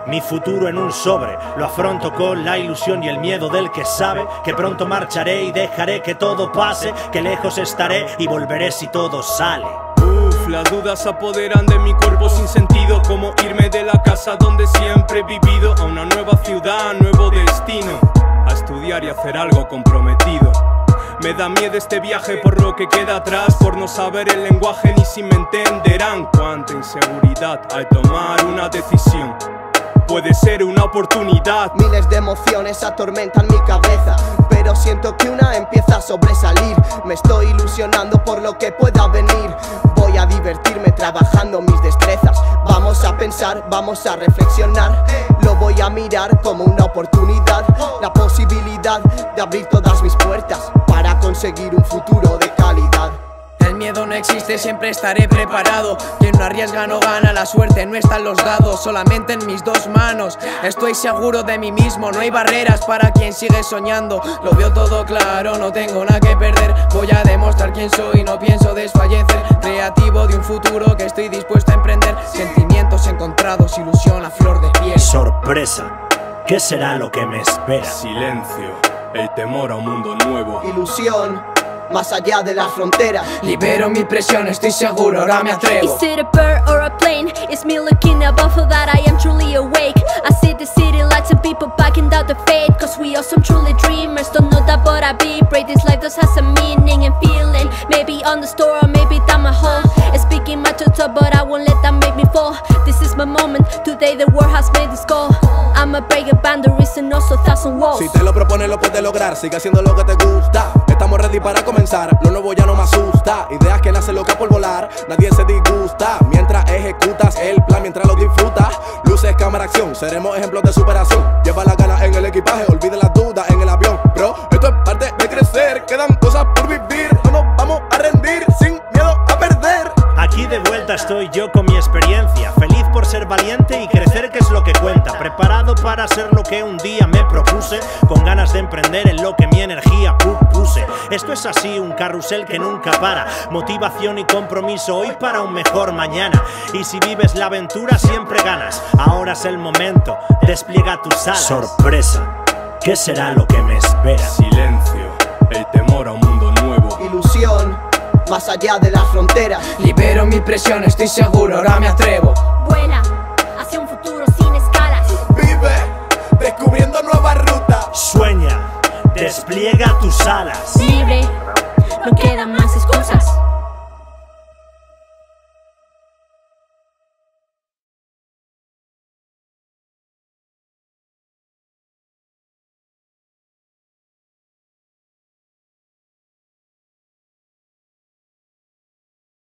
Mi futuro en un sobre, lo afronto con la ilusión y el miedo del que sabe que pronto marcharé y dejaré que todo pase, que lejos estaré y volveré si todo sale. Las dudas se apoderan de mi cuerpo sin sentido, como irme de la casa donde siempre he vivido a una nueva ciudad, nuevo destino, a estudiar y hacer algo comprometido. Me da miedo este viaje por lo que queda atrás, por no saber el lenguaje ni si me entenderán. Cuánta inseguridad al tomar una decisión. Puede ser una oportunidad. Miles de emociones atormentan mi cabeza, pero siento que una empieza a sobresalir. Me estoy ilusionando por lo que pueda venir. Voy a divertirme trabajando mis destrezas. Vamos a pensar, vamos a reflexionar. Lo voy a mirar como una oportunidad, la posibilidad de abrir todas mis puertas para conseguir un futuro de calidad. El miedo no existe, siempre estaré preparado. Quien no arriesga no gana, la suerte no está en los dados, solamente en mis dos manos. Estoy seguro de mí mismo, no hay barreras para quien sigue soñando. Lo veo todo claro, no tengo nada que perder. Voy a demostrar quién soy, no pienso desfallecer. Creativo de un futuro que estoy dispuesto a emprender. Sentimientos encontrados, ilusión a flor de piel. Sorpresa, ¿qué será lo que me espera? Silencio, el temor a un mundo nuevo. Ilusión, más allá de las fronteras. Libero mi presión, estoy seguro, ahora me atrevo. Is it a bird or a plane? It's me looking above for that I am truly awake. I see the city lights and people backing down the fate. Cause we are some truly dreamers, don't know that but I be brave. This life does have a meaning and feeling. Maybe on the store or maybe down my hall. Speaking my tutor but I won't let that make me fall. This is my moment, today the world has made this call. I'm a breaker boundaries and also thousand walls. Si te lo propones lo puedes lograr, sigue haciendo lo que te gusta. Estamos ready para comenzar, lo nuevo ya no me asusta. Ideas que nacen locas por volar, nadie se disgusta. Mientras ejecutas el plan, mientras lo disfrutas. Luces, cámara, acción, seremos ejemplos de superación. Lleva las ganas en el equipaje, olvide las dudas en el avión. Bro, esto es parte de crecer, quedan cosas por vivir. No nos vamos a rendir, sin miedo a perder. Aquí de vuelta estoy yo con mi experiencia, feliz por ser valiente y crecer, que es lo que cuenta. Preparado para ser lo que un día me propuse, con ganas de emprender en lo que mi energía puse. Esto es así, un carrusel que nunca para. Motivación y compromiso hoy para un mejor mañana. Y si vives la aventura siempre ganas. Ahora es el momento, despliega tus alas. Sorpresa, ¿qué será lo que me espera? Silencio, el temor a un mundo nuevo. Ilusión, más allá de las fronteras. Libero mi presión, estoy seguro, ahora me atrevo. Vuela hacia un futuro sin escalas. Vive, descubriendo nuevas rutas. Sueña, despliega tus alas. Libre, no quedan más excusas.